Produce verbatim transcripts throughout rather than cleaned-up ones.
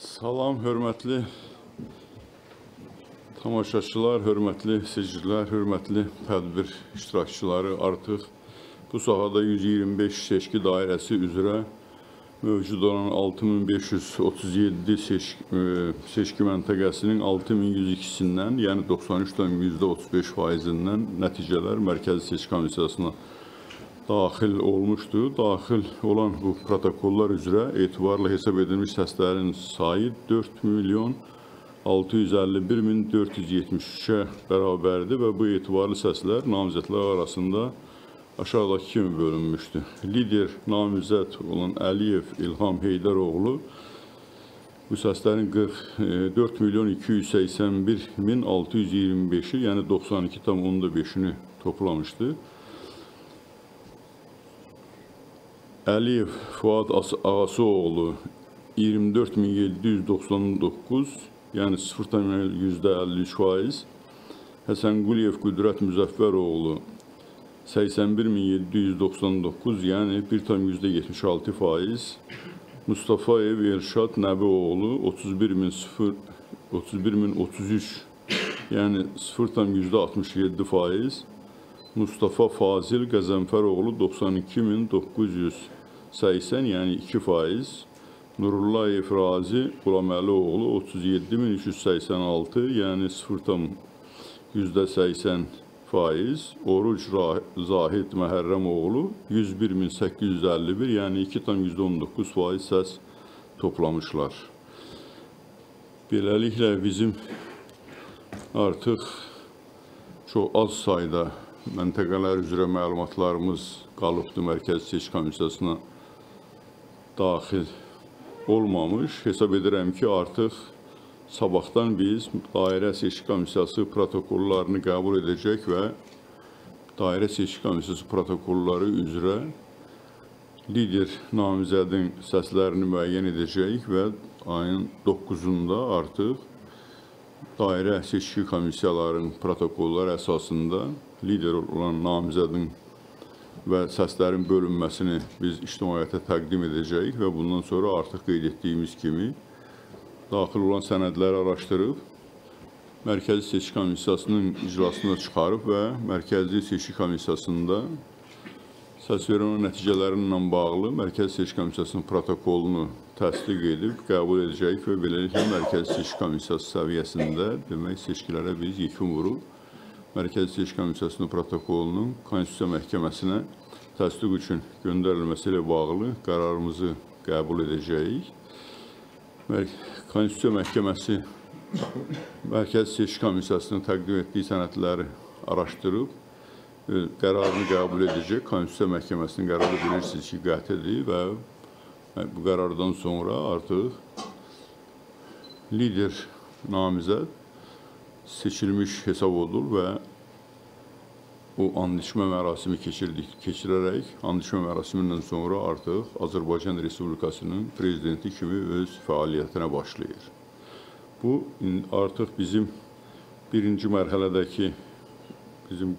Salam, hörmətli tamaşaçılar, hörmətli seyircilər, hörmətli tədbir iştirakçıları. Artıq bu sahada yüz iyirmi beş seçki dairəsi üzrə mövcud olan altı min beş yüz otuz yeddi seçki, seçki məntəqəsinin altı min yüz ikisindən, yəni doxsan üç nöqtə yüzdə otuz beş faizindən nəticələr Mərkəzi Seçki Komissiyasına daxil olmuşdu. Daxil olan bu protokollar üzrə etibarla hesab edilmiş səslərin sayı dörd milyon altı yüz əlli bir min dörd yüz yetmiş üçə bərabərdir və bu etibarlı səslər namizədlər arasında aşağıdakı kimi bölünmüşdü. Lider namizəd olan Əliyev İlham Heydəroğlu bu səslərin qırx dörd milyon iki yüz səksən bir min altı yüz iyirmi beşi, yəni doxsan iki tam onda beşini toplamışdı. Əliyev Fuad Ağasoğlu iyirmi dörd min yeddi yüz doxsan doqquz, yəni sıfır tam yüzdə əlli üç faiz. Həsənquliyev Qüdrət Müzəffəroğlu səksən bir min yeddi yüz doxsan doqquz, yəni bir tam yüzdə yetmiş altı faiz. Mustafayev Elşad Nəbioğlu otuz bir min otuz üç, yəni sıfır tam yüzdə altmış yeddi faiz. Mustafa Fazil Qəzənfəroğlu doxsan iki min doqquz yüz səksən, yəni iki faiz. Nurullayev Razi Qulaməlioğlu otuz yeddi min üç yüz səksən altı, yəni sıfır tam yüzdə səksən faiz. Oruc Zahid Məhərrəmoğlu yüz bir min səkkiz yüz əlli bir, yəni iki tam yüzdə on doqquz faiz səs toplamışlar. Beləliklə bizim artıq çox az sayda məntəqələr üzrə məlumatlarımız qalıbdır Mərkəzi Seçki Komissiyasına daxil olmamış. Hesab edirəm ki, artıq sabahdan biz Dairə Seçki Komissiyası protokollarını qəbul edəcək və Dairə Seçki Komissiyası protokolları üzrə lider namizədin səslərini müəyyən edəcək və ayın doqquzunda artıq Dairə Seçki Komissiyalarının protokolları əsasında lider olan namizədin və səslərin bölünməsini biz ictimaiyyətə təqdim edəcəyik və bundan sonra artıq qeyd etdiyimiz kimi daxil olan sənədləri araşdırıb Mərkəzi Seçki Komissiyasının iclasına çıxarıb və Mərkəzi Seçki Komissiyasında səsvermə nəticələrinlə bağlı Mərkəzi Seçki Komissiyasının protokolunu təsdiq edib qəbul edəcəyik və beləliklə Mərkəzi Seçki Komissiyası səviyyəsində demək seçkilərə biz yekun vurub Mərkəzi Seçki Komissiyasının protokolunun Konstitusiya Məhkəməsinə təsdiq üçün göndərilməsi ilə bağlı qərarımızı qəbul edəcəyik. Konstitusiya Məhkəməsi Mərkəzi Seçki Komissiyasının təqdim etdiyi sənədləri araşdırıb qərarını qəbul edəcək. Konstitusiya Məhkəməsinin qərarı bilirsiniz ki, qətidir və bu qərardan sonra artıq lider namizəd seçilmiş hesab olunur və o andişmə mərasimi keçirdik, keçirərək andişmə mərasimindən sonra artıq Azərbaycan Respublikasının prezidenti kimi öz fəaliyyətinə başlayır. Bu artıq bizim birinci mərhələdəki bizim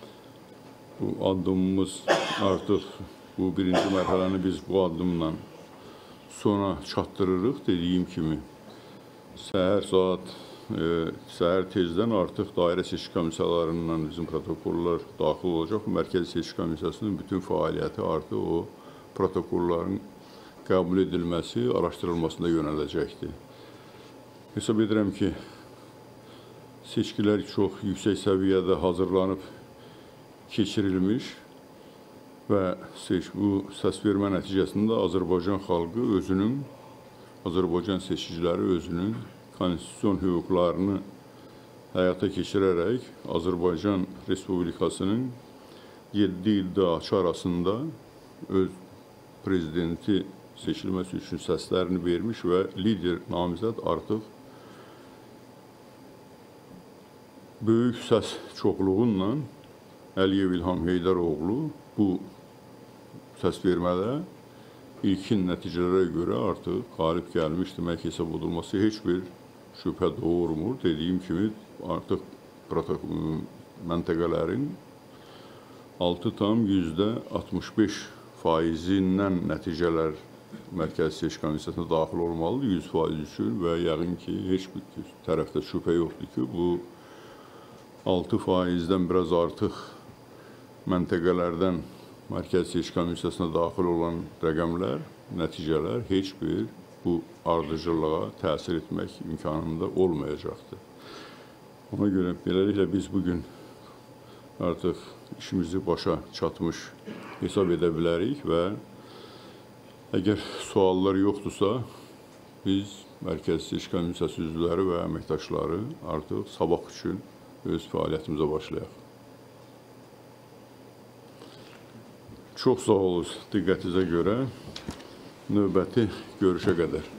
bu addımımız artıq bu birinci mərhələni biz bu addımla sona çatdırırıq. Dediyim kimi səhər saat səhər tezdən artıq Dairə Seçki Komissiyalarından bizim protokollar daxil olacaq. Mərkəzi Seçki Komissiyasının bütün fəaliyyəti artıq o protokolların qəbul edilməsi, araşdırılmasında yönələcəkdir. Hesab edirəm ki, seçkilər çox yüksək səviyyədə hazırlanıb keçirilmiş və bu səsvermə nəticəsində Azərbaycan xalqı özünün, Azərbaycan seçiciləri özünün konstitusiyon hüquqlarını həyata keçirərək Azərbaycan Respublikasının yeddi iddiaçı arasında öz prezidenti seçilməsi üçün səslərini vermiş və lider namizəd artıq böyük səs çoxluğunla Əliyev İlham Heydəroğlu bu səsvermədə ilkin nəticələrə görə artıq qalib gəlmiş demək hesab olunması heç bir şübhə doğurmur. Dediyim kimi artıq məntəqələrin altı tam yüzdə altmış beş faizindən nəticələr Mərkəzi Seçki Komissiyasına daxil olmalıdır yüz faiz üçün və yəqin ki, heç bir tərəfdə şübhə yoxdur ki, bu altı faizdən biraz artıq məntəqələrdən Mərkəzi Seçki Komissiyasına daxil olan rəqəmlər, nəticələr heç bir bu ardıcılığa təsir etmək imkanında olmayacaqdır. Ona görə beləliklə biz bugün artıq işimizi başa çatmış hesab edə bilərik və əgər suallar yoxdursa, biz Mərkəzi Seçki Komissiyası üzvləri və əməkdaşları artıq sabah üçün öz fəaliyyətimizə başlayaq. Çox sağ olun diqqətinizə görə. Növbəti görüşə qədər.